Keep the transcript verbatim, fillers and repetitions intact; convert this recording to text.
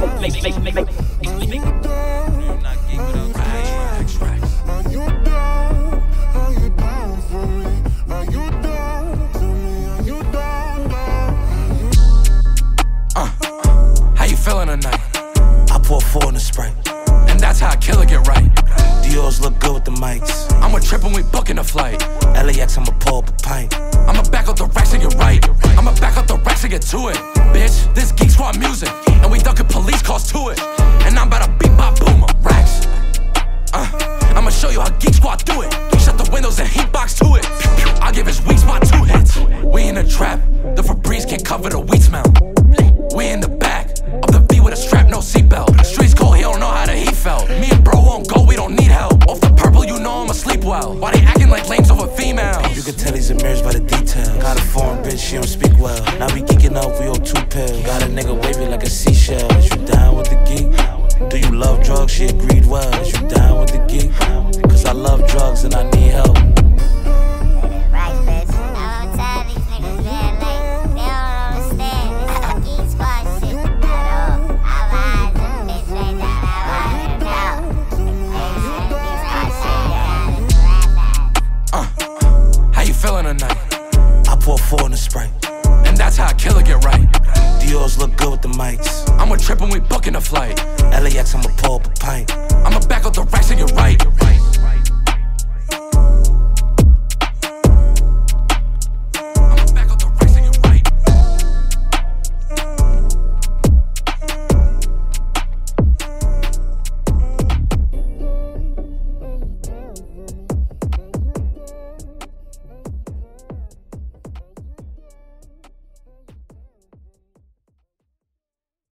Feeling tonight? I pour four in the Sprite, and that's how I kill it, get right. Dior's look good with the mics. I'ma trip when we booking a flight. L A X, I'ma pull up a pint. I'ma back up the racks and get right. I'ma back up the racks and get to it. Bitch, this Geek Squad music, and we ducking police calls to it. And I'm about to beat by boomer racks. Uh, I'ma show you how Geek Squad do it. Shut the windows and heat box to it. I'll give his weak spot two hits. We in the trap, the Febreze can't cover the wheat smell. We in the back of the V with a strap, no seatbelt. Streets cold, he don't know how the heat felt. Me and bro won't go, we don't need help. Off the purple, you know I'ma sleep well. Why they acting like lames over females? You can tell he's embarrassed by the details. Got a foreign bitch, she don't speak well. Now we geeking up, we on two pills. Got a nigga wavy like a seashell. Is you down with the geek? Do you love drugs? She agreed well. Is you down with the geek? Cause I love drugs and I need help. Tonight. I pour four in the Sprite, and that's how I kill it, get right. Dior's look good with the mics. I'ma trip when we booking a flight. L A X, I'ma pull up a pint. I'ma back up the racks and get right.